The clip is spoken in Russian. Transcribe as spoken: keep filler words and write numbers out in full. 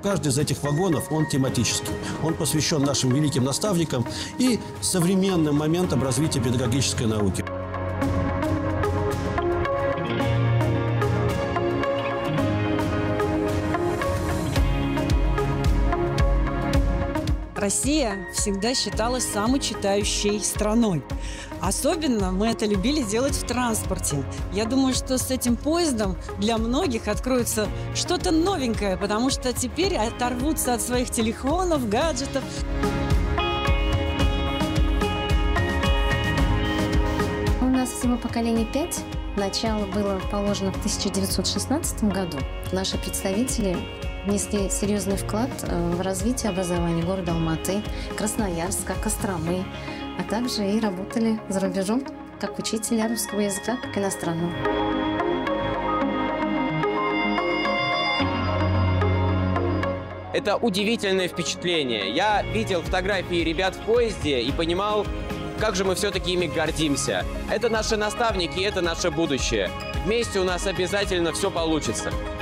каждый из этих вагонов, он тематический. Он посвящен нашим великим наставникам и современным моментам развития педагогической науки. Россия всегда считалась самой читающей страной. Особенно мы это любили делать в транспорте. Я думаю, что с этим поездом для многих откроется что-то новенькое, потому что теперь оторвутся от своих телефонов, гаджетов. У нас всего поколение пять. Начало было положено в тысяча девятьсот шестнадцатом году. Наши представители внесли серьезный вклад в развитие образования города Алматы, Красноярска, Костромы, а также и работали за рубежом как учитель русского языка, как иностранного. Это удивительное впечатление. Я видел фотографии ребят в поезде и понимал, как же мы все-таки ими гордимся. Это наши наставники, это наше будущее. Вместе у нас обязательно все получится.